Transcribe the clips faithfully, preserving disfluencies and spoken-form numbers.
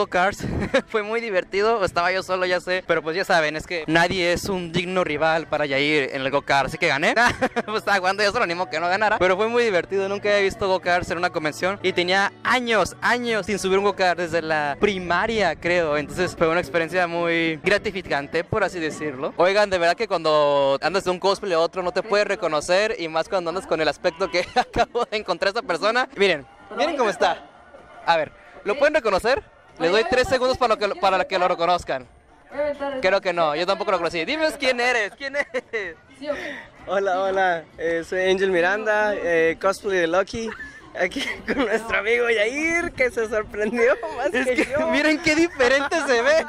go-karts. Fue muy divertido, estaba yo solo, ya sé, pero pues ya saben, es que nadie es un digno rival para Yair en el go-kart, así que gané. Pues estaba jugando yo solo, ni modo que no ganara, pero fue muy divertido, nunca había visto go-karts en una convención y tenía años, años sin subir un go-kart desde la primaria, creo, entonces fue una experiencia muy gratificante, por así decirlo. Oigan, de verdad que cuando andas de un cosplay a otro no te puedes reconocer, y más cuando andas con el aspecto que acabo de encontrar esta persona. Miren, miren cómo está. A ver, ¿lo pueden reconocer? Les doy tres segundos para, lo que, para que lo reconozcan. Creo que no, yo tampoco lo conocí. Dime quién eres, quién eres. Hola, hola, eh, soy Angel Miranda, eh, cosplay de Lucky. Aquí con nuestro amigo Yair, que se sorprendió más Es que, que yo. miren qué diferente se ve.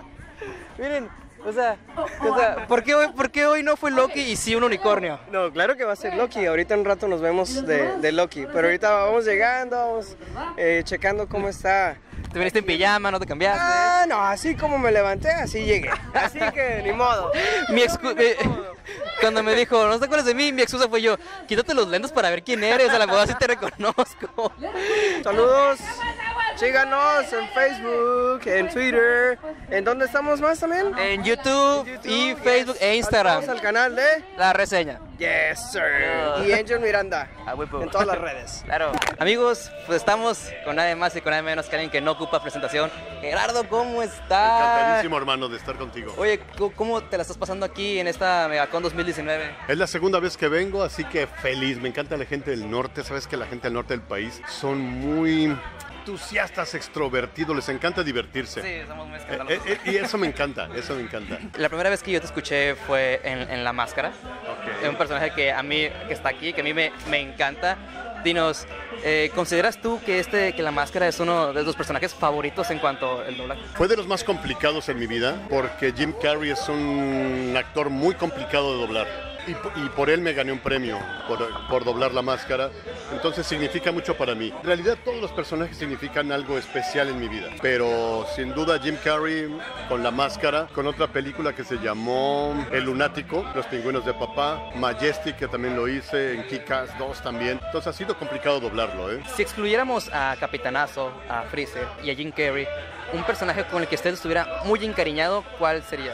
Miren, o sea, o sea ¿por, qué hoy, ¿por qué hoy no fue Loki y sí un unicornio? No, claro que va a ser Loki. Ahorita en un rato nos vemos de, de Loki. Pero ahorita vamos llegando, vamos eh, checando cómo está. Te viniste en pijama, no te cambiaste. Ah, no, así como me levanté, así llegué. Así que ni modo. Mi excu eh, cuando me dijo, no te acuerdas de mí, mi excusa fue yo, quítate los lentes para ver quién eres, a la boda sí te reconozco. Saludos. Síganos en Facebook, en Twitter. ¿En dónde estamos más también? En YouTube, YouTube y yes. Facebook e Instagram. Vamos al canal de La Reseña. Yes, sir. Y Angel Miranda. Ah, huevo. En todas las redes. Claro. Amigos, pues estamos con nadie más y con nadie menos que alguien que no ocupa presentación. Gerardo, ¿cómo estás? Encantadísimo, hermano, de estar contigo. Oye, ¿cómo te la estás pasando aquí en esta Megacon dos mil diecinueve? Es la segunda vez que vengo, así que feliz. Me encanta la gente del norte. Sabes que la gente del norte del país son muy entusiastas, extrovertidos, les encanta divertirse. Sí, somos muy Eh, escandalosos. eh, y eso me encanta, eso me encanta. La primera vez que yo te escuché fue en, en La Máscara. Ok. Es un personaje que a mí, que está aquí, que a mí me, me encanta. Dinos, eh, ¿consideras tú que, este, que La Máscara es uno de los personajes favoritos en cuanto al doblaje? Fue de los más complicados en mi vida, porque Jim Carrey es un actor muy complicado de doblar. Y, y por él me gané un premio, por, por doblar La Máscara. Entonces significa mucho para mí. En realidad todos los personajes significan algo especial en mi vida. Pero sin duda Jim Carrey con La Máscara, con otra película que se llamó El Lunático, Los Pingüinos de Papá, Majestic, que también lo hice, en Kick-Ass dos también. Entonces ha sido complicado doblarlo, ¿eh? Si excluyéramos a Capitanazo, a Freezer y a Jim Carrey, un personaje con el que usted estuviera muy encariñado, ¿cuál sería?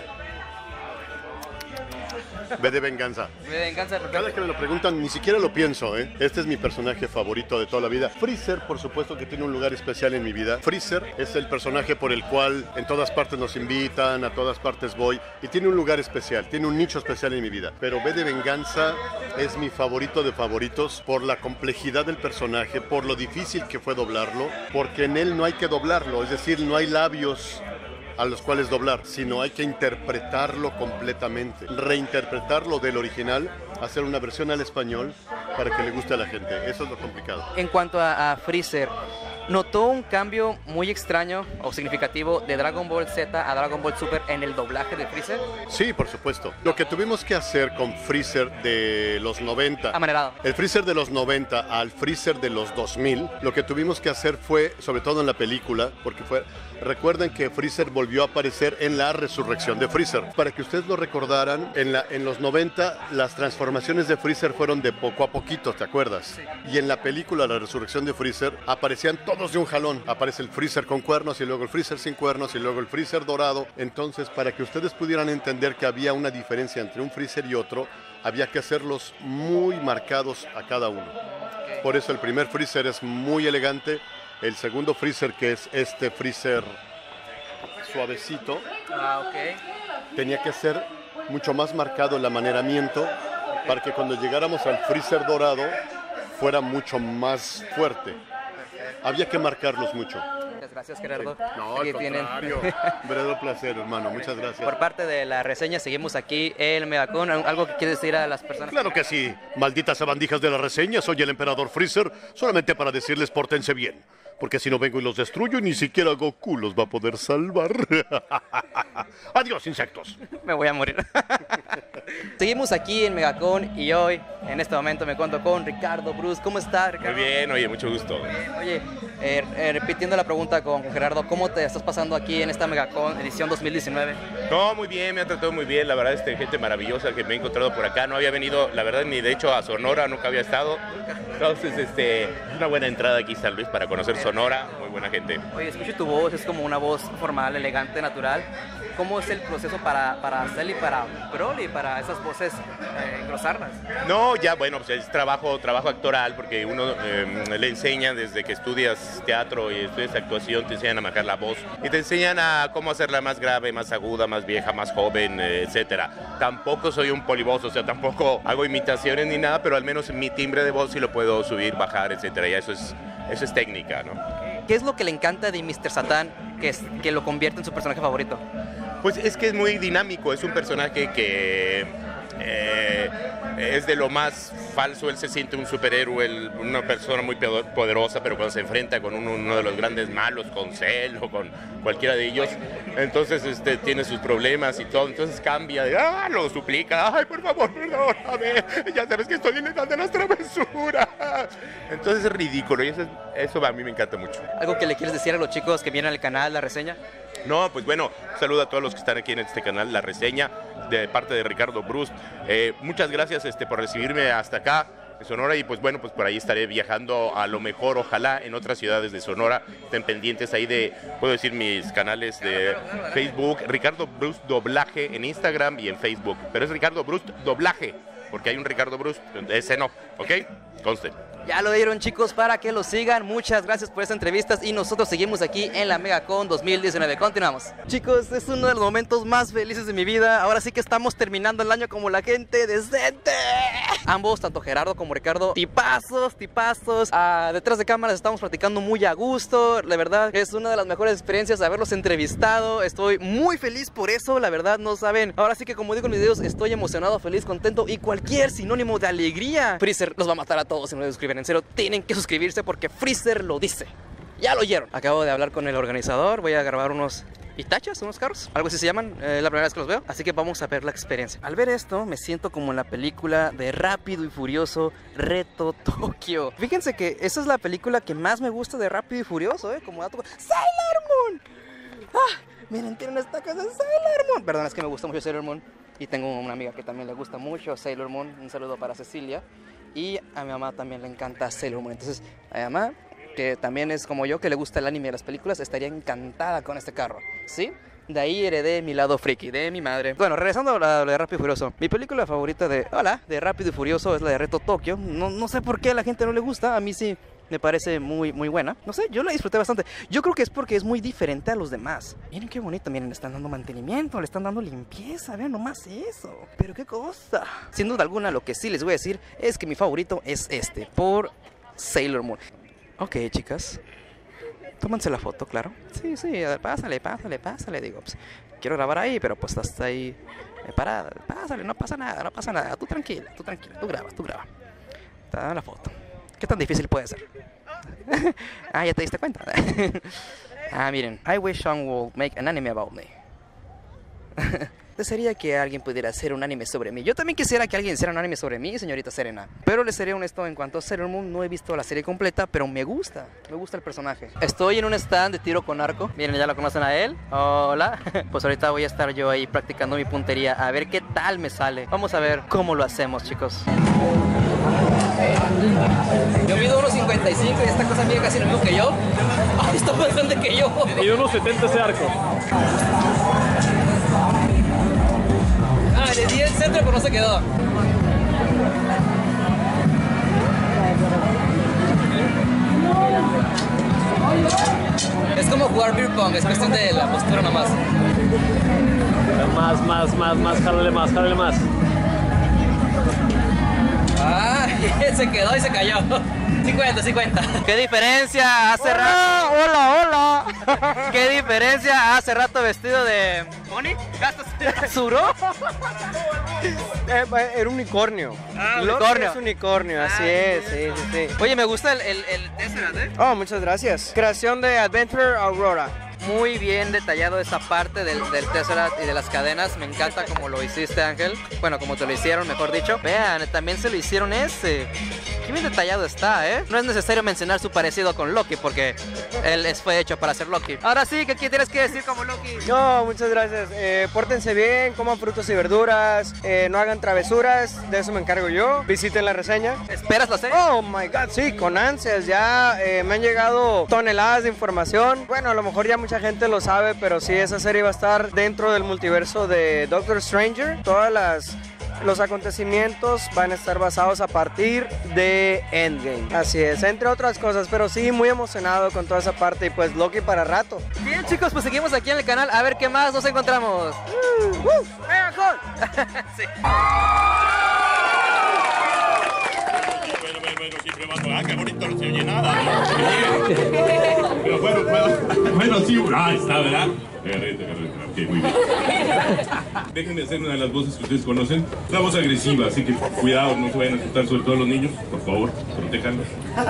V de Venganza. Me venganza. Cada vez que me lo preguntan, ni siquiera lo pienso, ¿eh? Este es mi personaje favorito de toda la vida. Freezer, por supuesto que tiene un lugar especial en mi vida. Freezer es el personaje por el cual en todas partes nos invitan, a todas partes voy, y tiene un lugar especial, tiene un nicho especial en mi vida. Pero V de Venganza es mi favorito de favoritos por la complejidad del personaje, por lo difícil que fue doblarlo, porque en él no hay que doblarlo, es decir, no hay labios a los cuales doblar, sino hay que interpretarlo completamente, reinterpretarlo del original, hacer una versión al español para que le guste a la gente. Eso es lo complicado. En cuanto a, a Freezer, ¿notó un cambio muy extraño o significativo de Dragon Ball Z a Dragon Ball Super en el doblaje de Freezer? Sí, por supuesto. Lo que tuvimos que hacer con Freezer de los noventa, Amanerado. el Freezer de los noventa al Freezer de los dos mil, lo que tuvimos que hacer fue, sobre todo en la película, porque fue, recuerden que Freezer volvió a aparecer en la resurrección de Freezer. Para que ustedes lo recordaran, en, la, en los noventa las transformaciones de Freezer fueron de poco a poquito, ¿te acuerdas? Sí. Y en la película La resurrección de Freezer aparecían todos de un jalón. Aparece el Freezer con cuernos y luego el Freezer sin cuernos y luego el Freezer dorado. Entonces, para que ustedes pudieran entender que había una diferencia entre un Freezer y otro, había que hacerlos muy marcados a cada uno. Por eso el primer Freezer es muy elegante. El segundo Freezer, que es este Freezer suavecito, Ah, ok. tenía que ser mucho más marcado el amaneramiento para que cuando llegáramos al Freezer dorado fuera mucho más fuerte. Había que marcarlos mucho. Muchas gracias, Gerardo. No, Aquí al tienen. contrario. Un verdadero placer, hermano. Muchas gracias. Por parte de la reseña, seguimos aquí en Megacon. ¿Algo que quieres decir a las personas? Claro que sí. Malditas sabandijas de la reseña, soy el emperador Freezer, solamente para decirles pórtense bien. Porque si no vengo y los destruyo, ni siquiera Goku los va a poder salvar. Adiós, insectos. Me voy a morir. Seguimos aquí en Megacon y hoy, en este momento, me cuento con Ricardo Bruce. ¿Cómo está, Ricardo? Muy bien, oye, mucho gusto. Oye, eh, eh, repitiendo la pregunta con Gerardo, ¿cómo te estás pasando aquí en esta Megacon edición dos mil diecinueve? No, muy bien, me ha tratado muy bien, la verdad, este, gente maravillosa que me he encontrado por acá. No había venido, la verdad, ni de hecho a Sonora, nunca había estado. Entonces, este, es una buena entrada aquí, San Luis, para conocer Sonora. Muy buena gente. Oye, escucho tu voz, es como una voz formal, elegante, natural. ¿Cómo es el proceso para, para hacerle y para Broly, para esas voces, eh, engrosarlas? No, ya bueno, pues es trabajo, trabajo actoral, porque uno eh, le enseñan desde que estudias teatro y estudias actuación, te enseñan a manejar la voz y te enseñan a cómo hacerla más grave, más aguda, más vieja, más joven, eh, etcétera. Tampoco soy un polivoz, o sea, tampoco hago imitaciones ni nada, pero al menos mi timbre de voz sí lo puedo subir, bajar, etcétera. Y eso es, eso es técnica, ¿no? ¿Qué es lo que le encanta de míster Satan que, es, que lo convierte en su personaje favorito? Pues es que es muy dinámico, es un personaje que eh, es de lo más falso, él se siente un superhéroe, el, una persona muy poderosa, pero cuando se enfrenta con uno, uno de los grandes malos, con Cell o con cualquiera de ellos, entonces este, tiene sus problemas y todo, entonces cambia, de, ah, lo suplica, ay, por favor, perdóname, ya sabes que estoy en edad de las travesuras. Entonces es ridículo y eso, eso a mí me encanta mucho. ¿Algo que le quieres decir a los chicos que vienen al canal, la reseña? No, pues bueno, saludo a todos los que están aquí en este canal, La Reseña, de parte de Ricardo Brust. Eh, muchas gracias este, por recibirme hasta acá en Sonora y pues bueno, pues por ahí estaré viajando a lo mejor, ojalá, en otras ciudades de Sonora. Estén pendientes ahí de, puedo decir, mis canales de Facebook, Ricardo Brust Doblaje en Instagram y en Facebook. Pero es Ricardo Brust Doblaje, porque hay un Ricardo Brust, ese no, ¿ok? Conste. Ya lo dieron, chicos, para que lo sigan. Muchas gracias por estas entrevistas y nosotros seguimos aquí en la MegaCon dos mil diecinueve. Continuamos. Chicos, es uno de los momentos más felices de mi vida. Ahora sí que estamos terminando el año como la gente decente. Ambos, tanto Gerardo como Ricardo, tipazos, tipazos. Ah, detrás de cámaras estamos platicando muy a gusto. La verdad, es una de las mejores experiencias haberlos entrevistado. Estoy muy feliz por eso, la verdad, no saben. Ahora sí que, como digo en mis videos, estoy emocionado, feliz, contento y cualquier sinónimo de alegría. Freezer los va a matar a todos si no les suscriben. En serio, tienen que suscribirse porque Freezer lo dice. Ya lo oyeron. Acabo de hablar con el organizador. Voy a grabar unos Itachas, unos carros, algo así se llaman. Es eh, la primera vez que los veo, así que vamos a ver la experiencia. Al ver esto, me siento como en la película de Rápido y Furioso Reto Tokio. Fíjense que esa es la película que más me gusta de Rápido y Furioso, ¿eh? Como dato. ¡Sailor Moon! ¡Ah! Miren, tienen esta casa de Sailor Moon. Perdón, es que me gusta mucho Sailor Moon. Y tengo una amiga que también le gusta mucho Sailor Moon. Un saludo para Cecilia. Y a mi mamá también le encanta Sailor Moon. Entonces, a mi mamá, que también es como yo, que le gusta el anime y las películas, estaría encantada con este carro, ¿sí? De ahí heredé mi lado friki, de mi madre. Bueno, regresando a la de Rápido y Furioso. Mi película favorita de, hola, de Rápido y Furioso es la de Reto Tokio. No, no sé por qué a la gente no le gusta, a mí sí me parece muy, muy buena. No sé, yo la disfruté bastante. Yo creo que es porque es muy diferente a los demás. Miren qué bonito, miren, le están dando mantenimiento, le están dando limpieza, vean nomás eso. Pero qué cosa. Sin duda alguna, lo que sí les voy a decir es que mi favorito es este, por Sailor Moon. Ok, chicas, tómanse la foto, claro. Sí, sí, a ver, pásale, pásale, pásale. Digo, pues, quiero grabar ahí, pero pues hasta ahí eh, parada. Pásale, no pasa nada, no pasa nada. Tú tranquila, tú tranquila, tú grabas, tú grabas. Te dan la foto. ¿Qué tan difícil puede ser? Ah, ya te diste cuenta. Ah, miren. I wish someone would make an anime about me. Desearía que alguien pudiera hacer un anime sobre mí. Yo también quisiera que alguien hiciera un anime sobre mí, señorita Serena. Pero les seré honesto en cuanto a Sailor Moon, no he visto la serie completa, pero me gusta, me gusta el personaje. Estoy en un stand de tiro con arco. Miren, ya lo conocen a él. Hola. Pues ahorita voy a estar yo ahí practicando mi puntería, a ver qué tal me sale. Vamos a ver cómo lo hacemos, chicos. Yo mido uno cincuenta y cinco y esta cosa mide casi lo mismo que yo. Ay, está más grande que yo. Y uno setenta ese arco. Ah, le di el centro pero no se quedó. Es como jugar beer pong, es cuestión de la postura nomás. Más, más, más, más, jálale más, jálale más. Ah, se quedó y se cayó. cincuenta, cincuenta. ¿Qué diferencia hace rato? Hola, hola. ¿Qué diferencia hace rato vestido de Pony? ¿Suro? Eh, era un unicornio. Ah, Loki unicornio. es unicornio, así Ah, es, sí, sí, sí. Oye, me gusta el, el, el Tesseract, ¿eh? Oh, muchas gracias. Creación de Adventure Aurora. Muy bien detallado esa parte del, del Tesseract y de las cadenas. Me encanta como lo hiciste, Ángel. Bueno, como te lo hicieron, mejor dicho. Vean, también se lo hicieron ese. Qué bien detallado está, ¿eh? No es necesario mencionar su parecido con Loki porque él es- fue hecho para ser Loki. Ahora sí, ¿qué tienes que decir como Loki? No, muchas gracias. Eh, pórtense bien, coman frutas y verduras, eh, no hagan travesuras, de eso me encargo yo. Visiten la reseña. ¿Esperas la serie? Oh my god, sí, con ansias. Ya eh, me han llegado toneladas de información. Bueno, a lo mejor ya mucha gente lo sabe, pero sí, esa serie va a estar dentro del multiverso de Doctor Stranger. Todas las... Los acontecimientos van a estar basados a partir de Endgame. Así es, entre otras cosas, pero sí, muy emocionado con toda esa parte y pues Loki para rato. Bien, chicos, pues seguimos aquí en el canal a ver qué más nos encontramos. Uh, uh, ¡Mega Sí. Bueno, bueno, bueno, siempre mando. Ah, qué bonito, no se oye nada. Pero bueno, bueno, bueno, sí, ah, está, ¿verdad? Agarrete, agarrete. Ok, muy bien. Déjenme hacer una de las voces que ustedes conocen. La voz agresiva, así que cuidado, no se vayan a asustar, sobre todo los niños. Por favor, protéjanlos.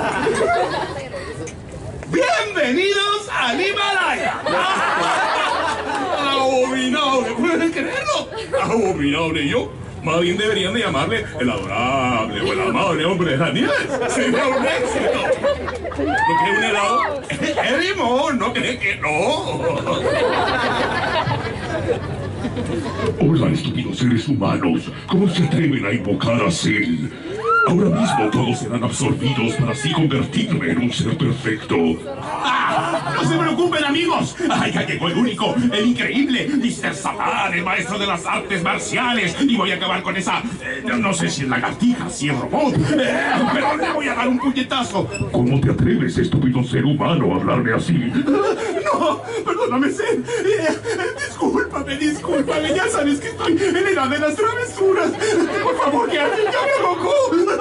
¡Bienvenidos al Himalaya! ¡Abominable! ¿Pueden creerlo? ¡Abominable! Yo, más bien deberían de llamarle el adorable o el amable hombre de las nieves. ¡Sería un éxito! ¿No cree un helado? ¡Es limón! ¿No cree que no? Hola, estúpidos seres humanos. ¿Cómo se atreven a invocar a Cell? Ahora mismo todos serán absorbidos para así convertirme en un ser perfecto. ¡Ah! ¡No se preocupen, amigos! ¡Ay, ya llegó el único, el increíble mister Satan, el maestro de las artes marciales! Y voy a acabar con esa... eh, no sé si es lagartija, si es robot, eh, pero le voy a dar un puñetazo. ¿Cómo te atreves, estúpido ser humano, a hablarme así? ¡No! ¡Perdóname, Zen! Eh, discúlpame, discúlpame. Ya sabes que estoy en la edad de las travesuras. Por favor, que alguien llame a Goku.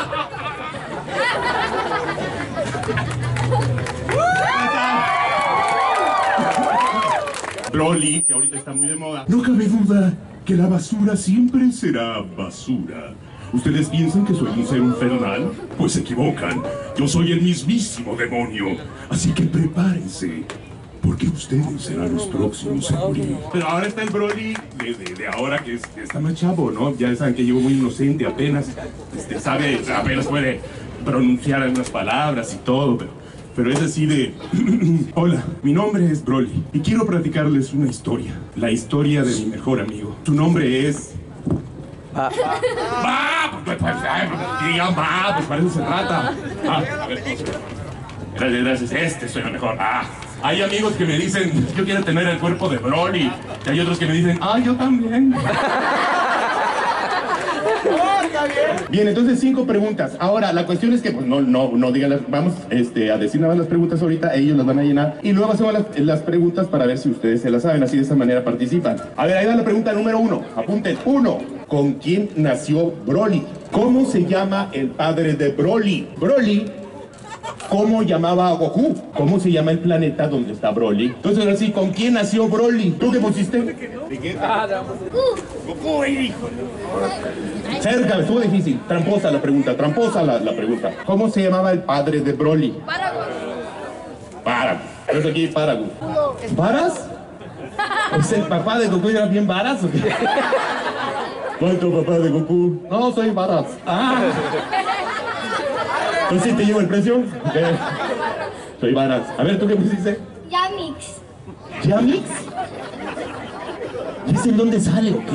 Broly, que ahorita está muy de moda. No cabe duda que la basura siempre será basura. ¿Ustedes piensan que soy un ser infernal? Pues se equivocan. Yo soy el mismísimo demonio. Así que prepárense, porque ustedes serán los próximos en morir. Pero ahora está el Broly de, de, de ahora que, es, que está más chavo, ¿no? Ya saben que llegó muy inocente apenas. Este, sabe, apenas puede pronunciar algunas palabras y todo, pero, pero es así de... Hola, mi nombre es Broly y quiero platicarles una historia. La historia de mi mejor amigo. Su nombre es... Va, pues, pues, digan va, pues parece ser rata. Ah, a ver, gracias, gracias, este soy el mejor. Ah, hay amigos que me dicen, yo quiero tener el cuerpo de Broly. Y hay otros que me dicen, ah, yo también. Bien, entonces cinco preguntas. Ahora, la cuestión es que, pues, no, no, no digan las... Vamos este, a decir nada más las preguntas ahorita, ellos las van a llenar. Y luego hacemos las, las preguntas para ver si ustedes se las saben. Así de esa manera participan. A ver, ahí va la pregunta número uno. Apunten. Uno. ¿Con quién nació Broly? ¿Cómo se llama el padre de Broly? Broly... ¿Cómo llamaba a Goku? ¿Cómo se llama el planeta donde está Broly? Entonces, ahora sí, ¿con quién nació Broly? ¿Tú qué pusiste? ¿De qué? Goku, hijo. Cerca, estuvo difícil. Tramposa la pregunta, tramposa la, la pregunta. ¿Cómo se llamaba el padre de Broly? Paragon. Paragon. Entonces aquí, Paragon. ¿Varas? ¿Es el papá de Goku? ¿Era bien Varas o qué? ¿Cuánto papá de Goku? No, soy Varas. Ah. Entonces, ¿te llevo el precio? ¿Qué? Soy Varas. A ver, ¿tú qué pusiste? Yamix. ¿Yamix? ¿Y ese en dónde sale o qué?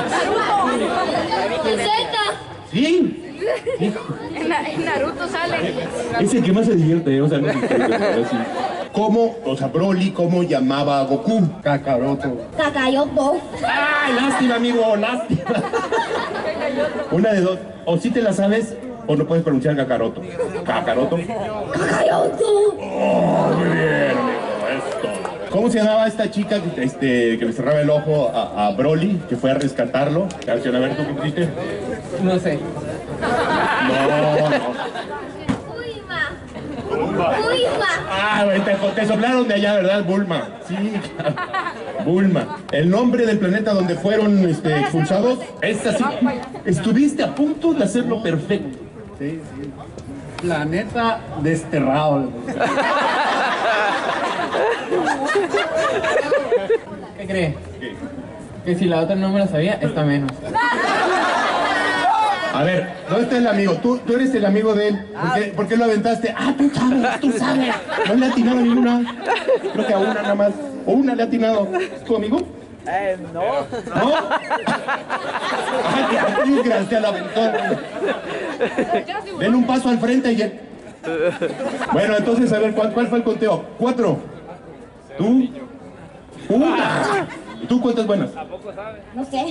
En Z. ¿Sí? Hijo. En, Na- en Naruto sale. Es el que más se divierte, o sea, no sé qué, así. ¿Cómo, o sea, Broly, cómo llamaba a Goku? Kakaroto. Kakayoto. ¡Ay, lástima, amigo, lástima! Una de dos, o si te la sabes, o no puedes pronunciar Kakaroto. ¿Kakaroto? Kakayoto. ¡Oh, muy bien, amigo, esto! ¿Cómo se llamaba esta chica que, este, que le cerraba el ojo a, a Broly, que fue a rescatarlo? Canción, a ver, ¿tú qué pusiste? No sé. No, no. Bulma. Bulma. Ah, güey, te, te soplaron de allá, ¿verdad? Bulma. Sí, claro. Bulma. El nombre del planeta donde fueron este, expulsados es así. Estuviste a punto de hacerlo perfecto. Sí, sí. Planeta desterrado. ¿Qué cree? Que si la otra no me la sabía, esta menos. A ver, ¿dónde está el amigo? Tú, tú eres el amigo de él. ¿Por qué, ¿por qué lo aventaste? Ah, tú sabes, tú sabes. No le ha atinado a ninguna. Creo que a una nada más. O una le ha atinado. ¿Es tu amigo? Eh, no. ¿No? Ay, qué desgracia la aventó. Den un paso al frente y ya. Bueno, entonces, a ver, ¿cuál, cuál fue el conteo? Cuatro. ¿Tú? Una. ¿Y tú cuántas buenas? No sé.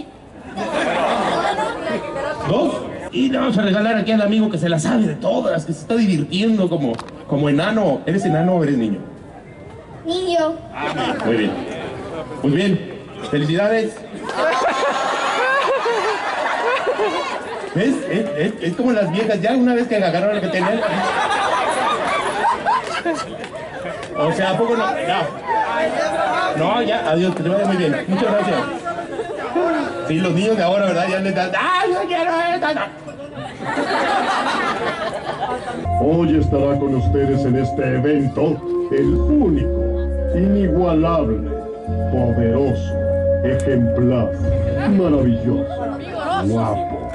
¿Dos? Y le vamos a regalar aquí al amigo que se la sabe de todas, que se está divirtiendo como, como enano. ¿Eres enano o eres niño? Niño. Muy bien. Muy bien. Felicidades. ¿Ves? Es, es, es como las viejas, ya una vez que agarraron lo que tenían. O sea, ¿a poco no? Ya. No, ya, adiós, que te vaya muy bien. Muchas gracias. Sí, los niños de ahora, ¿verdad? Ya les dan. ¡Ay, yo quiero esto! Hoy estará con ustedes en este evento el único, inigualable, poderoso, ejemplar, maravilloso, guapo,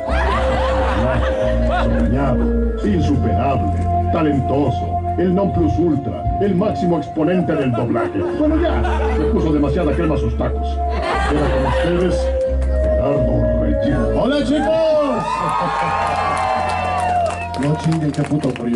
soñado, insuperable, talentoso, el non plus ultra, el máximo exponente del doblaje. Bueno, ya, le puso demasiada crema a sus tacos. Era con ustedes, Gerardo Regino. ¡Hola, chicos! No chinguen, qué puto frío.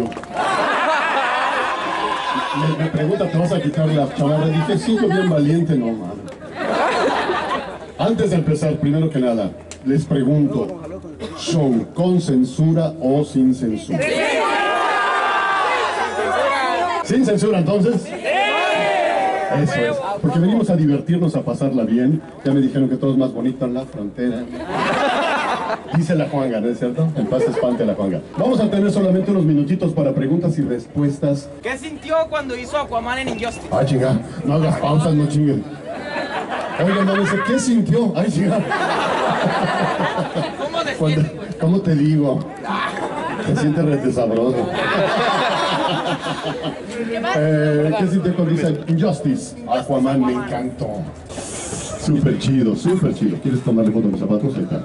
Me, me pregunta, ¿te vas a quitar la chamarra? Dije, sí, yo bien valiente, no, madre. Antes de empezar, primero que nada, les pregunto, ¿show con censura o sin censura? ¿Sin censura, entonces? Eso es, porque venimos a divertirnos, a pasarla bien. Ya me dijeron que todo es más bonito en la frontera. Dice la Juanga, ¿no es cierto? En paz espante la Juanga. Vamos a tener solamente unos minutitos para preguntas y respuestas. ¿Qué sintió cuando hizo Aquaman en Injustice? Ay, chinga, no hagas pausas, no chinguen. Oigan, no dice, ¿qué sintió? Ay, chinga. ¿Cómo se Cuando, siente? ¿Cómo te digo? Se siente rete sabroso. Eh, ¿Qué sintió cuando dice Injustice? Aquaman me encantó. Súper chido, súper chido. ¿Quieres tomarle foto a mis zapatos? Ahí está.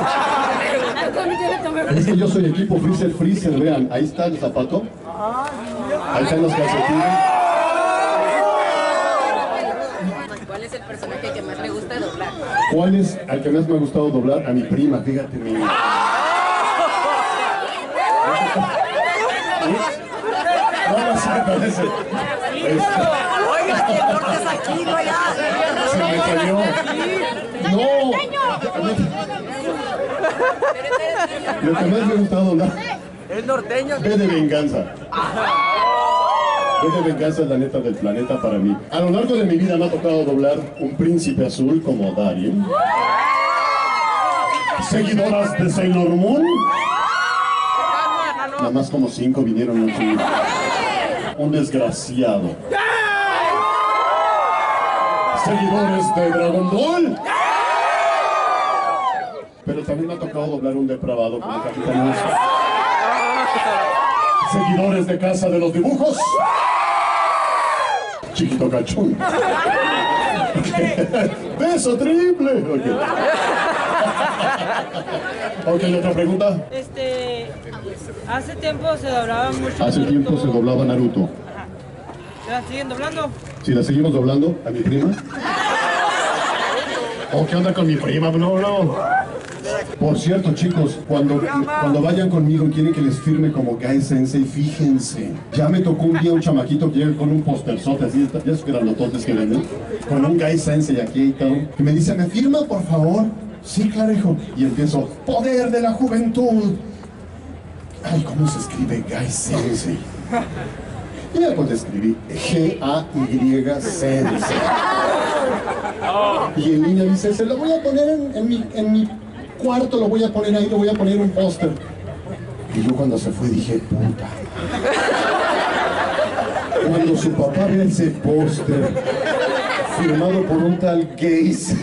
Es que yo soy equipo Freezer Freezer, vean, ahí está el zapato. Ahí están los calcetines. ¿Cuál es el personaje que más le gusta doblar? ¿Cuál es al que más me ha gustado doblar? A mi prima, fíjate, mi... No, no sé, parece. Oiga, que el norte es aquí, no allá. Se me cayó. No. Lo que más me ha gustado doblar. Es norteño. Ve de venganza. Ve de venganza es la neta del planeta para mí. A lo largo de mi vida me ha tocado doblar un príncipe azul como Dario. Seguidoras de Sailor Moon. Nada más como cinco vinieron aquí. Un desgraciado. Seguidores de Dragon Ball. Pero también me ha tocado doblar un depravado como Capitán Uso. Seguidores de Casa de los Dibujos. Chiquito Cachún. Beso triple. Ok. Ok, ¿otra pregunta? Este, hace tiempo se doblaba mucho. Hace tiempo se doblaba Naruto. Ajá. ¿La siguen doblando? Si la seguimos doblando, ¿a mi prima? ¿O qué onda con mi prima? No, no. Por cierto, chicos, cuando, cuando vayan conmigo y quieren que les firme como Guy Sensei, fíjense. Ya me tocó un día un chamaquito que llega con un posterzote así, ya esos grandototes que venden, con un Guy Sensei aquí y todo, que me dice, ¿me firma, por favor? Sí, claro, hijo. Y empiezo, poder de la juventud. Ay, ¿cómo se escribe Guy Sensei? Y ya cuando escribí G A Y Sensei. Y el niño dice, se lo voy a poner en, en, mi, en mi cuarto, lo voy a poner ahí, lo voy a poner un póster. Y yo cuando se fue dije, puta. Cuando su papá ve ese póster firmado por un tal Gays.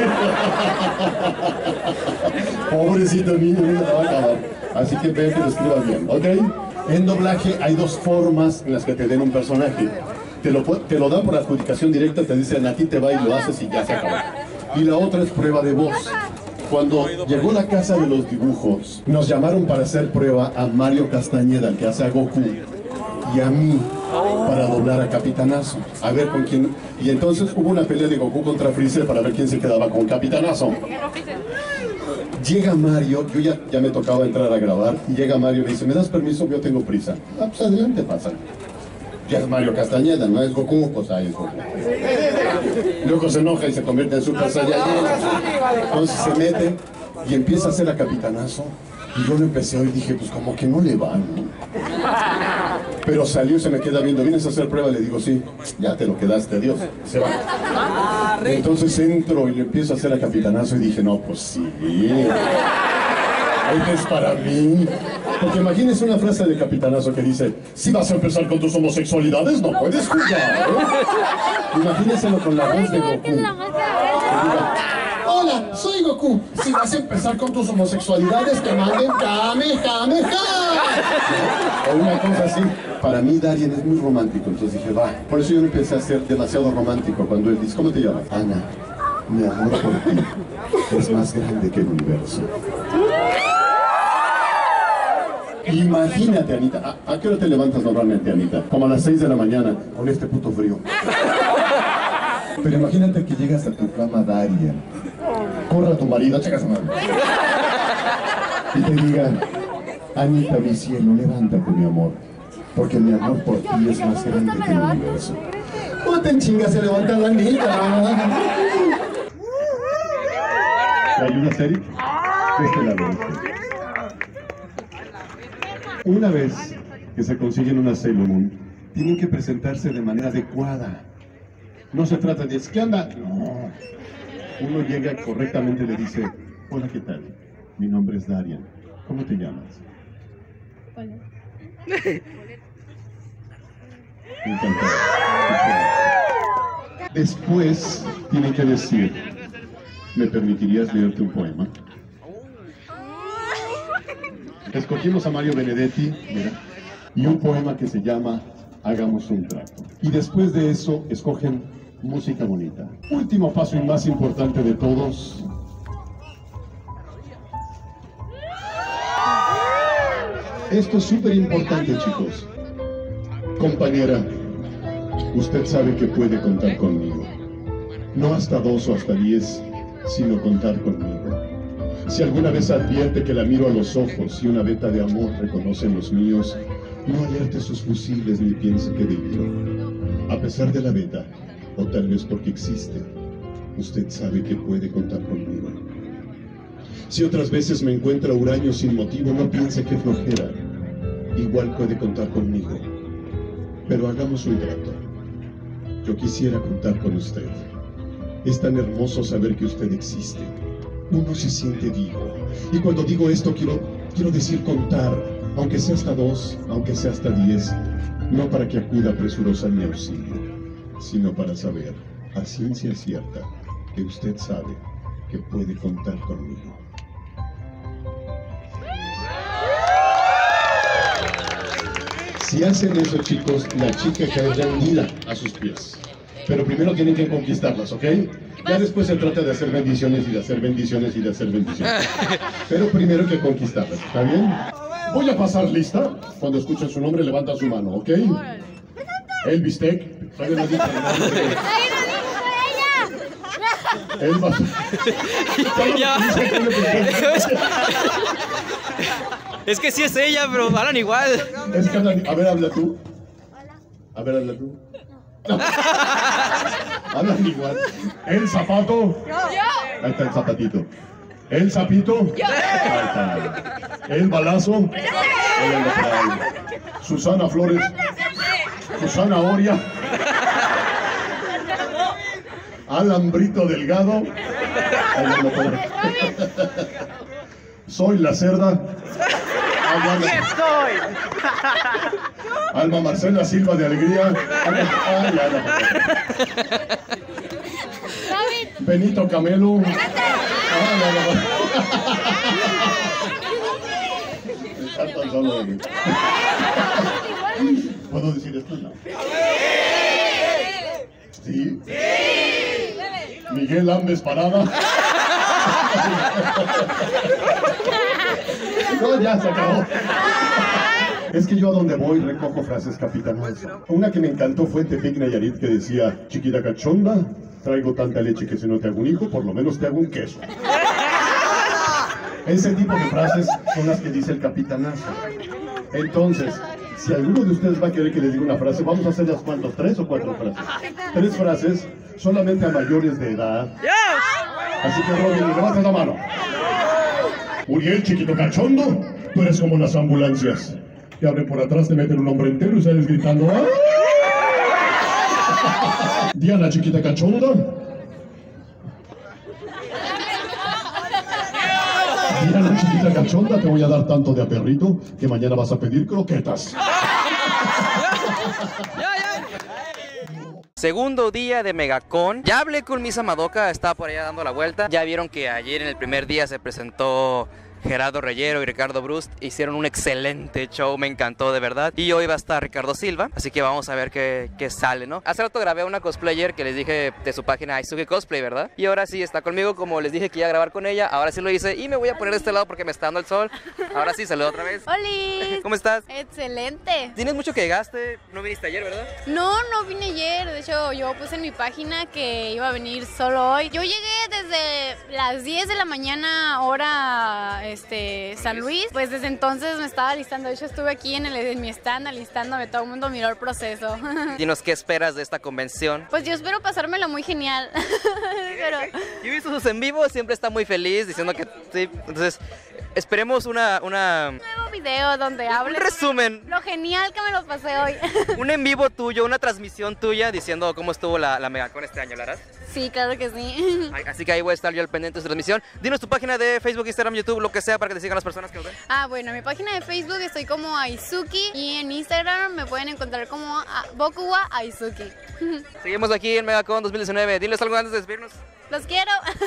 Pobrecito niño, no se va a acabar. Así que ve que lo escriba bien, ¿ok? En doblaje hay dos formas en las que te den un personaje. Te lo, te lo dan por adjudicación directa, te dicen a ti te va y lo haces y ya se acabó. Y la otra es prueba de voz. Cuando llegó la casa de los dibujos, nos llamaron para hacer prueba a Mario Castañeda, el que hace a Goku, y a mí, para doblar a Capitanazo. A ver con quién... Y entonces hubo una pelea de Goku contra Freezer para ver quién se quedaba con Capitanazo. Llega Mario, yo ya, ya me tocaba entrar a grabar, y llega Mario y me dice, ¿me das permiso? Yo tengo prisa. Ah, pues adelante, pasa. Ya es Mario Castañeda, no es Goku, pues ahí es Goku. Luego se enoja y se convierte en Super Saiyajin. Entonces se mete y empieza a hacer a Capitanazo. Y yo lo empecé a oír y dije, pues como que no le va, ¿no? Pero salió y se me queda viendo, ¿vienes a hacer prueba? Le digo, sí, ya te lo quedaste, adiós. Se va. Entonces entro y le empiezo a hacer a Capitanazo y dije, no, pues sí. Este es para mí. Porque imagínense una frase de Capitanazo que dice, si vas a empezar con tus homosexualidades, no puedes jugar, ¿eh? Imagínenselo con la voz de Goku. Hola, soy Goku. Si vas a empezar con tus homosexualidades, te manden Kame, Kame, Kame. O una cosa así. Para mí, Darien es muy romántico, entonces dije, va. Por eso yo no empecé a ser demasiado romántico cuando él dice, ¿cómo te llamas? Ana, mi amor por ti es más grande que el universo. Imagínate, Anita, ¿a, ¿a qué hora te levantas normalmente, Anita? Como a las seis de la mañana, con este puto frío. Pero imagínate que llegas a tu cama, Darien, corra a tu marido, checa a su madre, y te diga, Anita, mi cielo, levántate, mi amor, porque mi amor por ti es más grande que el universo. ¿Cómo te chingas se levanta la Anita? ¿Te ayudas, Eric? Este lado, este. Una vez que se consiguen una Sailor Moon, tienen que presentarse de manera adecuada. No se trata de, ¿qué anda? No. Uno llega correctamente y le dice, hola, ¿qué tal? Mi nombre es Darien. ¿Cómo te llamas? Hola. Encantado. Después tienen que decir, ¿me permitirías leerte un poema? Escogimos a Mario Benedetti, mira, y un poema que se llama Hagamos un trato. Y después de eso, escogen música bonita. Último paso y más importante de todos. Esto es súper importante, chicos. Compañera, usted sabe que puede contar conmigo. No hasta dos o hasta diez, sino contar conmigo. Si alguna vez advierte que la miro a los ojos y una veta de amor reconoce en los míos, no alerte sus fusiles ni piense que deliro. A pesar de la veta, o tal vez porque existe, usted sabe que puede contar conmigo. Si otras veces me encuentra huraño sin motivo, no piense que flojera. Igual puede contar conmigo. Pero hagamos un trato. Yo quisiera contar con usted. Es tan hermoso saber que usted existe. Uno se siente vivo. Y cuando digo esto quiero, quiero decir contar, aunque sea hasta dos, aunque sea hasta diez, no para que acuda presurosa a mi auxilio, sino para saber, a ciencia cierta, que usted sabe que puede contar conmigo. Si hacen eso, chicos, la chica cae rendida a sus pies. Pero primero tienen que conquistarlas, ¿ok? Ya después se trata de hacer bendiciones y de hacer bendiciones y de hacer bendiciones. Pero primero hay que conquistarlas, ¿está bien? Voy a pasar lista. Cuando escuchen su nombre, levanta su mano, ¿ok? El bistec. Todavía no dice el nombre. El bastón. Es que sí es ella, pero hablan igual. Es que hablan, a ver, habla tú. A ver, habla tú. Hablan igual. El zapato. Ahí está el zapatito. El sapito. Ahí está. El balazo. Ahí anda por ahí. Susana Flores. Susana Oria. Alambrito Delgado. Ahí anda por ahí. Soy la cerda. ¡Aquí estoy! Alma Marcela Silva de Alegría. Ay, ya, ya. Benito Camelo. Ay, ya, ya. Están tan solo de mí. ¿Puedo decir esto? No. ¿Sí? ¿Sí? Miguel Ambes Parada. No, ya se acabó. Es que yo a donde voy recojo frases capitanas. Una que me encantó fue en Tepic, Nayarit, que decía: chiquita cachonda, traigo tanta leche que si no te hago un hijo, por lo menos te hago un queso. Ese tipo de frases son las que dice el capitanazo. Entonces, si alguno de ustedes va a querer que les diga una frase, vamos a hacer las cuantas, tres o cuatro frases. Tres frases solamente a mayores de edad. Así que Robin, levanta la mano. Uriel, chiquito cachondo, tú eres como las ambulancias. Te abren por atrás, te meten un hombre entero y sales gritando. ¡Ah! Diana, chiquita cachonda. Diana, chiquita cachonda, te voy a dar tanto de a perrito que mañana vas a pedir croquetas. Segundo día de Megacon. Ya hablé con Misa Madoka, estaba por allá dando la vuelta. Ya vieron que ayer en el primer día se presentó Gerardo Reyero y Ricardo Brust. Hicieron un excelente show, me encantó de verdad. Y hoy va a estar Ricardo Silva, así que vamos a ver qué, qué sale, ¿no? Hace rato grabé a una cosplayer que les dije de su página Aizuki Cosplay, ¿verdad? Y ahora sí está conmigo, como les dije que iba a grabar con ella. Ahora sí lo hice y me voy a poner de este lado porque me está dando el sol. Ahora sí, saludo otra vez. ¡Holi! ¿Cómo estás? Excelente. ¿Tienes mucho que llegaste? No viniste ayer, ¿verdad? No, no vine ayer. De hecho, yo puse en mi página que iba a venir solo hoy. Yo llegué desde las diez de la mañana, hora este, San Luis. Pues desde entonces me estaba alistando. De hecho, estuve aquí en, el, en mi stand alistándome. Todo el mundo miró el proceso. Dinos, ¿qué esperas de esta convención? Pues yo espero pasármelo muy genial. Pero... Yo he visto sus en vivo, siempre está muy feliz diciendo que sí. Entonces, esperemos una... una... un nuevo video donde hable. Un resumen. Lo genial que me lo pasé hoy. Un en vivo tuyo, una transmisión tuya diciendo cómo estuvo la, la Megacon este año, ¿la harás? Sí, claro que sí. Así que ahí voy a estar yo al pendiente de su transmisión. Dinos tu página de Facebook, Instagram, YouTube, lo que sea, para que te sigan las personas que nos ven. Ah, bueno, en mi página de Facebook estoy como Aizuki y en Instagram me pueden encontrar como Bokuwa Aizuki. Seguimos aquí en Megacon dos mil diecinueve. Diles algo antes de despedirnos. Los quiero.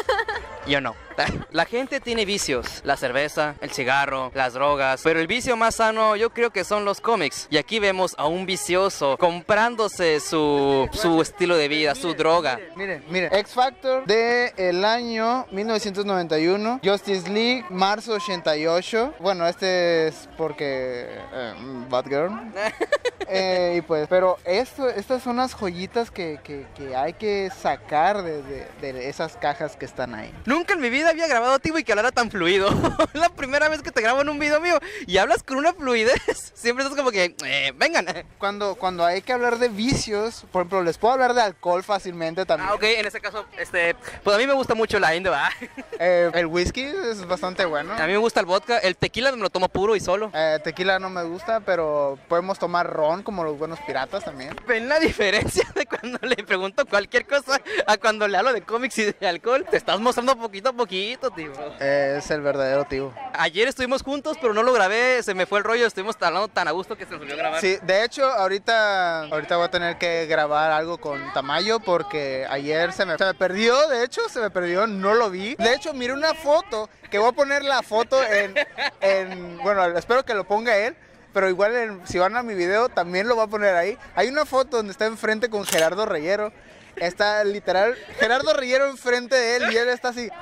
Yo no. La gente tiene vicios, la cerveza, el cigarro, las drogas, pero el vicio más sano yo creo que son los cómics. Y aquí vemos a un vicioso comprándose su, su estilo de vida, su droga. Miren, miren, X Factor de el año mil novecientos noventa y uno, Justice League, marzo ochenta y ocho. Bueno, este es porque eh, Batgirl. Eh, y pues, pero esto, estas son las joyitas que, que, que hay que sacar de, de, de esas cajas que están ahí. Nunca en mi vida había grabado a ti y que hablara tan fluido. Es la primera vez que te grabo en un video mío y hablas con una fluidez. Siempre estás como que, eh, vengan. Cuando, cuando hay que hablar de vicios, por ejemplo, les puedo hablar de alcohol fácilmente también. Ah, ok, en ese caso, este, pues a mí me gusta mucho la India, ¿verdad? Eh, el whisky es bastante bueno. A mí me gusta el vodka, el tequila me lo tomo puro y solo. Eh, tequila no me gusta, pero podemos tomar ron como los buenos piratas también. ¿Ven la diferencia de cuando le pregunto cualquier cosa a cuando le hablo de cómics y de alcohol? Te estás mostrando poquito a poquito, tío. Eh, es el verdadero tío. Ayer estuvimos juntos, pero no lo grabé, se me fue el rollo, estuvimos hablando tan a gusto que se nos olvidó grabar. Sí, de hecho, ahorita, ahorita voy a tener que grabar algo con Tamayo porque ayer se me, se me perdió, de hecho, se me perdió, no lo vi. De hecho, miré una foto, que voy a poner la foto en, en bueno, espero que lo ponga él. Pero igual en, si van a mi video también lo voy a poner ahí. Hay una foto donde está enfrente con Gerardo Reyero. Está literal Gerardo Reyero enfrente de él y él está así.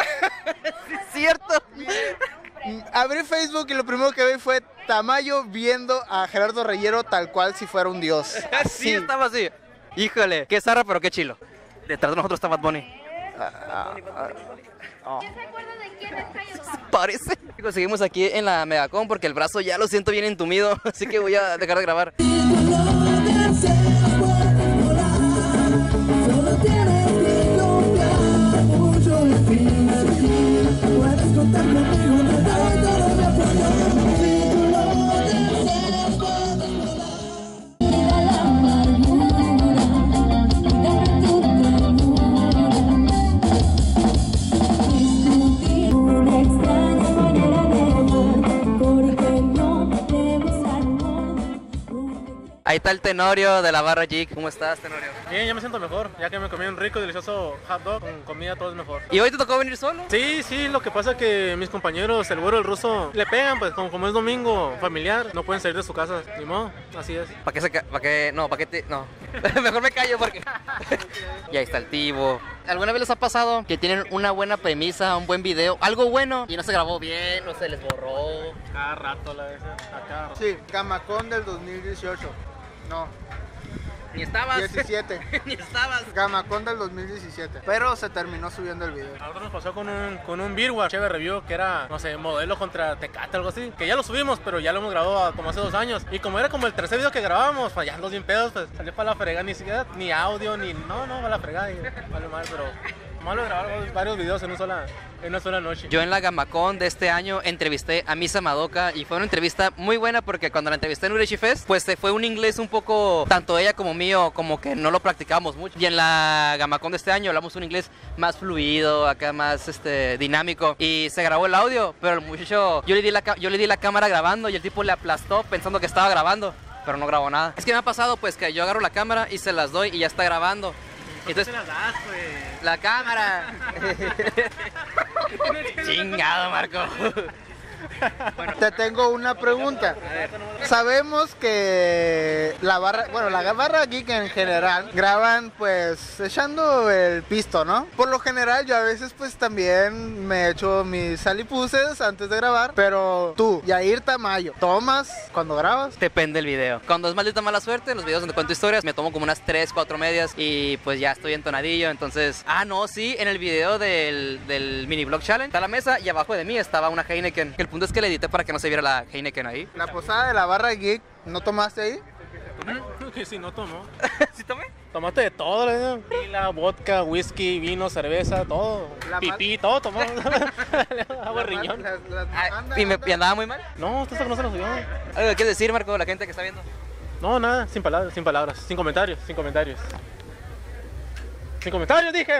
Sí, es cierto. Abrí Facebook y lo primero que vi fue Tamayo viendo a Gerardo Reyero tal cual si fuera un dios. Así sí, estaba así. Híjole, qué zarra, pero qué chilo. Detrás de nosotros está Bad Bunny. Ah, ah, ah, oh. ¿Ya se acuerdan de quién es Cayo? Parece. Seguimos aquí en la Megacon porque el brazo ya lo siento bien entumido, así que voy a dejar de grabar. Ahí está el Tenorio de la barra Geek. ¿Cómo estás, Tenorio? Bien, ya me siento mejor, ya que me comí un rico y delicioso hot dog con comida, todo es mejor. ¿Y hoy te tocó venir solo? Sí, sí, lo que pasa es que mis compañeros, el güero, el ruso, le pegan, pues como, como es domingo familiar, no pueden salir de su casa, ni modo, así es. ¿Para qué se ca... ¿Para qué? No, ¿para qué te...? No. Mejor me callo porque... Y ahí está el Tivo. ¿Alguna vez les ha pasado que tienen una buena premisa, un buen video, algo bueno, y no se grabó bien, o se les borró? Cada rato la vez, a cada rato. Sí, Gamacon del dos mil dieciocho. No. Ni estabas. diecisiete. Ni estabas. Gamacon del dos mil diecisiete. Pero se terminó subiendo el video. A nosotros nos pasó con un, con un Beerwatch Cheve Review que era, no sé, modelo contra Tecate, algo así. Que ya lo subimos, pero ya lo hemos grabado como hace dos años. Y como era como el tercer video que grabábamos, fallando bien pedos, pues salió para la fregada, ni siquiera, ni audio, ni. No, no, para la fregada. Y, vale mal, pero. Malo grabar varios videos en una sola, en una sola noche. Yo en la Gamacon de este año entrevisté a Misa Madoka y fue una entrevista muy buena porque cuando la entrevisté en Urishi Fest, pues se fue un inglés un poco, tanto ella como mío, como que no lo practicamos mucho. Y en la Gamacon de este año hablamos un inglés más fluido, acá más este, dinámico. Y se grabó el audio, pero el muchacho, yo le, di la, yo le di la cámara grabando y el tipo le aplastó pensando que estaba grabando, pero no grabó nada. Es que me ha pasado pues que yo agarro la cámara y se las doy y ya está grabando. Entonces, las das, pues? La cámara. Chingado, Marco. Bueno. Te tengo una pregunta. Sabemos que la barra, bueno, la barra geek en general graban pues echando el pisto, ¿no? Por lo general yo a veces pues también me echo mis salipuces antes de grabar, pero tú, Yair Tamayo, ¿tomas cuando grabas? Depende del video. Cuando es maldita mala suerte, los videos donde cuento historias, me tomo como unas tres, cuatro medias y pues ya estoy entonadillo, entonces... Ah, no, sí, en el video del, del mini vlog challenge está la mesa y abajo de mí estaba una Heineken. El punto es que le edité para que no se viera la Heineken ahí. La posada de la barra geek, ¿no tomaste ahí? Que sí, no tomó. ¿Sí tomé? Tomaste de todo, ¿no? Tequila, vodka, whisky, vino, cerveza, todo. La pipí, todo tomó. Agua riñón. Las, las ah, ¿Y, me, ¿Y andaba muy mal? No, esto no se nos subió. ¿Algo que quieres decir, Marco, la gente que está viendo? No, nada, sin palabras, sin palabras, sin comentarios, sin comentarios. Sin comentarios, dije.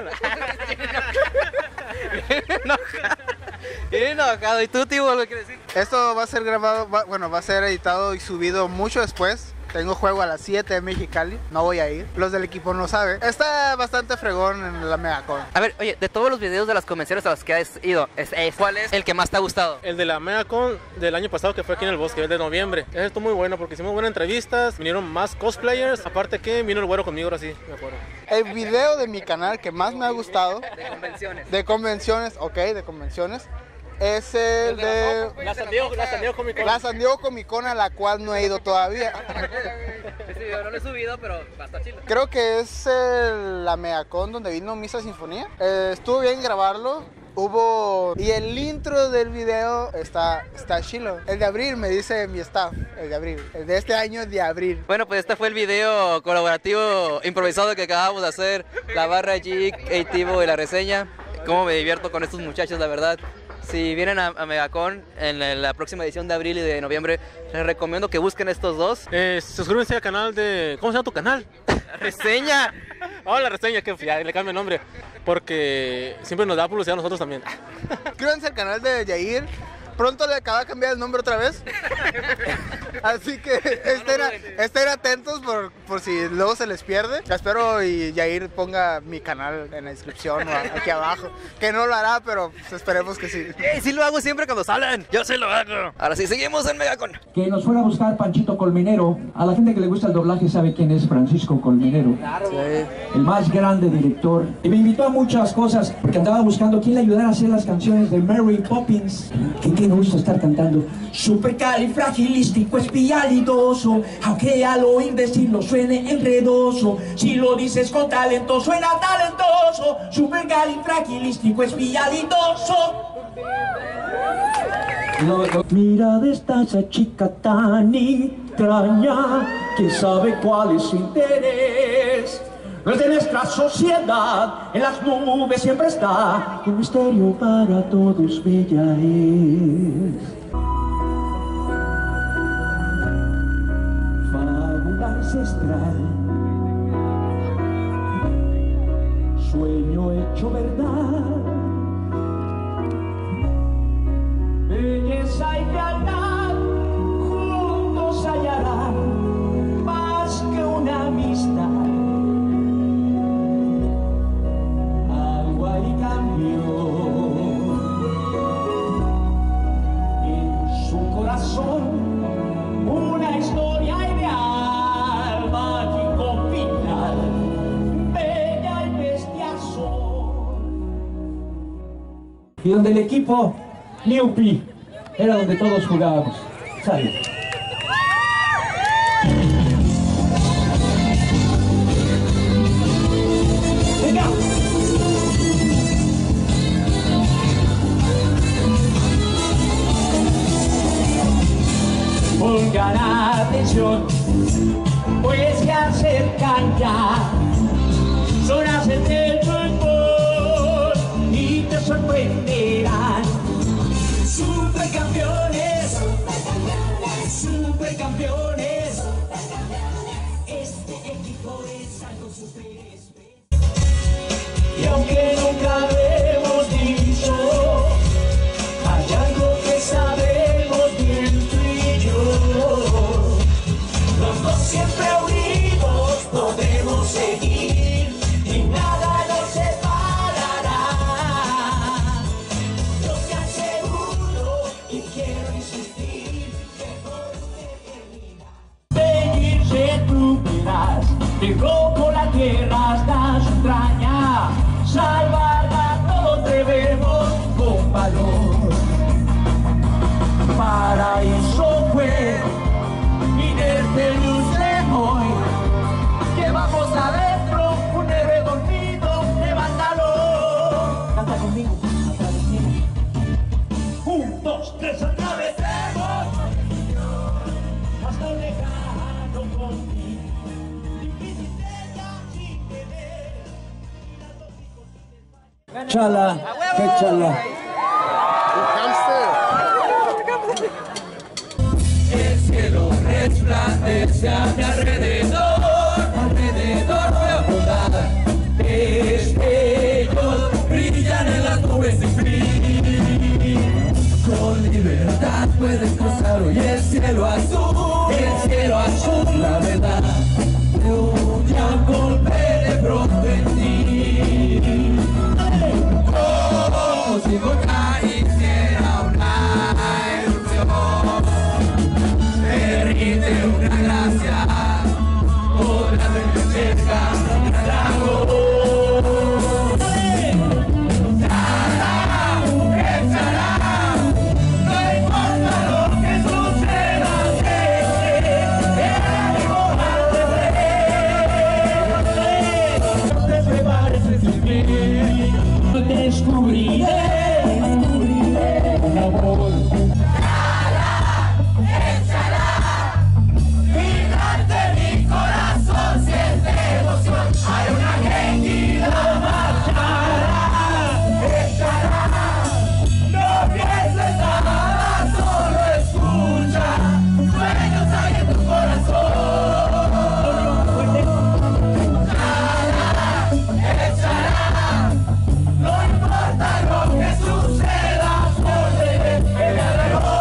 No. Enojado. ¿Y tú, tío, algo que decir? Esto va a ser grabado, va, bueno, va a ser editado y subido mucho después. Tengo juego a las siete en Mexicali, no voy a ir. Los del equipo no saben. Está bastante fregón en la Megacon. A ver, oye, de todos los videos de las convenciones a las que has ido, es, es, ¿cuál es el que más te ha gustado? El de la Megacon del año pasado, que fue aquí en el bosque, el de noviembre. Ese estuvo muy bueno porque hicimos buenas entrevistas, vinieron más cosplayers. Aparte que vino el güero conmigo, ahora sí, me acuerdo. El video de mi canal que más me ha gustado. De convenciones. De convenciones, ok, de convenciones. Es el de... La San Diego, la San Diego Comic Con. La San Diego Comic Con, a la cual no he ido todavía. Ese video no lo he subido, pero va a estar chido. Creo que es el, la Megacon donde vino Misa Sinfonía. Eh, estuvo bien grabarlo. Hubo... Y el intro del video está, está chilo. El de abril, me dice mi staff. El de abril. El de este año es de abril. Bueno, pues este fue el video colaborativo improvisado que acabamos de hacer. La barra geek, el Tivo y la reseña. Cómo me divierto con estos muchachos, la verdad. Si vienen a, a Megacon en la, la próxima edición de abril y de noviembre, les recomiendo que busquen estos dos. Eh, suscríbanse al canal de... ¿Cómo se llama tu canal? Reseña. Oh, la reseña, que ya le cambio el nombre. Porque siempre nos da publicidad a nosotros también. Suscríbanse al canal de Yair. Pronto le acaba de cambiar el nombre otra vez. Así que estén, a, estén atentos por, por si luego se les pierde. Espero y Yair ponga mi canal en la descripción o aquí abajo. Que no lo hará, pero pues esperemos que sí. ¡Ey, sí lo hago siempre cuando salen! ¡Yo sí lo hago! Ahora sí, seguimos en Megacon. Que nos fuera a buscar Panchito Colmenero. A la gente que le gusta el doblaje sabe quién es Francisco Colmenero. Claro. Sí. El más grande director. Y me invitó a muchas cosas porque andaba buscando quién le ayudara a hacer las canciones de Mary Poppins. Que qué gusto estar cantando. Supercalifragilístico espialidoso, aunque al oír decirlo suene enredoso, si lo dices con talento suena talentoso. Supercalifragilístico espialidoso. No, no. Mira de esta esa chica tan extraña, que sabe cuál es su interés. No es de nuestra sociedad, en las nubes siempre está, un misterio para todos bella es. Fábula ancestral, sueño hecho verdad, belleza y lealtad juntos hallarán más que una amistad. Algo ahí cambió, y donde el equipo Newpie era donde todos jugábamos. Salud. Venga. Pongan atención, pues se acercan ya, son las del fútbol y te sorprenderán. Supercampeones, supercampeones, este equipo es algo super. Y aunque nunca hemos dicho, hay algo que sabemos bien tú y yo. Los dos siempre unidos podemos seguir y nada nos separará. Yo te aseguro y quiero insistir que por eternidad seguirse tú verás que con la tierra hasta su entraña salvarla todos debemos con valor. Para eso fue y desde luz de hoy llevamos adentro un héroe dormido, levántalo. Canta conmigo, atravesemos. Un, dos, tres, atravesemos hasta un lejano confín. Difícil de ya sin tener. Chala, qué chala. El cielo resplandece a mi alrededor, alrededor voy a volar. Destellos brillan en las nubes sin fin. Con libertad puedes cruzar hoy el cielo azul, el cielo azul, la verdad. De un día golpe de pronto en ti. Como si nunca hiciera una erupción. Derrite una gracia, volando en mi cerca, un dragón. Chala, échala, no importa lo que suceda, era mi modo de no te prepares sin mí, descubriré, descubriré un amor. Hay una gente la marchará, echará, no pienses nada, solo escucha, sueños hay en tu corazón. Echará, echará, no importa lo que suceda, porque el alrededor.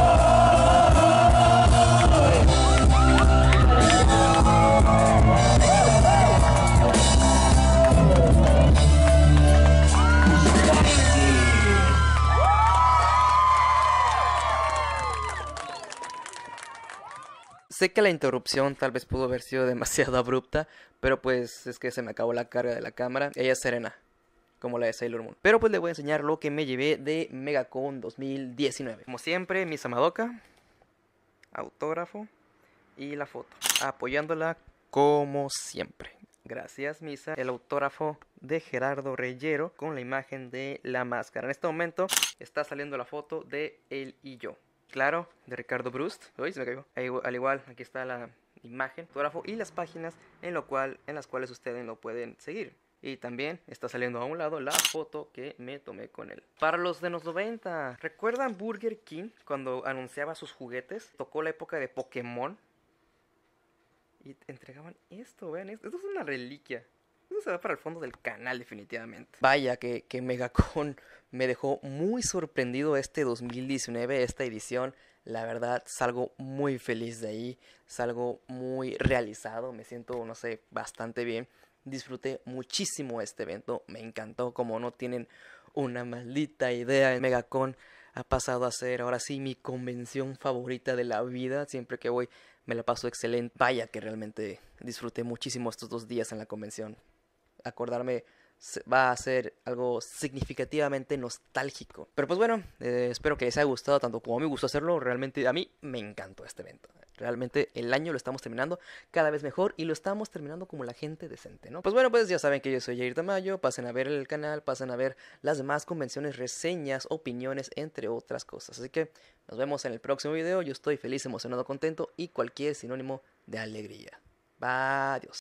Sé que la interrupción tal vez pudo haber sido demasiado abrupta, pero pues es que se me acabó la carga de la cámara. Ella es Serena, como la de Sailor Moon. Pero pues le voy a enseñar lo que me llevé de MegaCon dos mil diecinueve. Como siempre, Misa Madoka, autógrafo y la foto, apoyándola como siempre. Gracias, Misa. El autógrafo de Gerardo Reyero con la imagen de la máscara. En este momento está saliendo la foto de él y yo. Claro, de Ricardo Brust. Uy, se me cayó. Al igual, aquí está la imagen, autógrafo y las páginas en, lo cual, en las cuales ustedes lo pueden seguir. Y también está saliendo a un lado la foto que me tomé con él. Para los de los noventa, ¿recuerdan Burger King cuando anunciaba sus juguetes? Tocó la época de Pokémon y entregaban esto, vean esto. Esto es una reliquia. Esto se va para el fondo del canal definitivamente. Vaya que, que MegaCon me dejó muy sorprendido este dos mil diecinueve, esta edición. La verdad, salgo muy feliz de ahí. Salgo muy realizado. Me siento, no sé, bastante bien. Disfruté muchísimo este evento. Me encantó, como no tienen una maldita idea. MegaCon ha pasado a ser ahora sí mi convención favorita de la vida. Siempre que voy me la paso excelente. Vaya que realmente disfruté muchísimo estos dos días en la convención. Acordarme va a ser algo significativamente nostálgico. Pero pues bueno, eh, espero que les haya gustado tanto como a mí me gustó hacerlo. Realmente a mí me encantó este evento. Realmente el año lo estamos terminando cada vez mejor y lo estamos terminando como la gente decente, ¿no? Pues bueno, pues ya saben que yo soy Jair Tamayo. Pasen a ver el canal, pasen a ver las demás convenciones, reseñas, opiniones, entre otras cosas. Así que nos vemos en el próximo video. Yo estoy feliz, emocionado, contento y cualquier sinónimo de alegría. Adiós.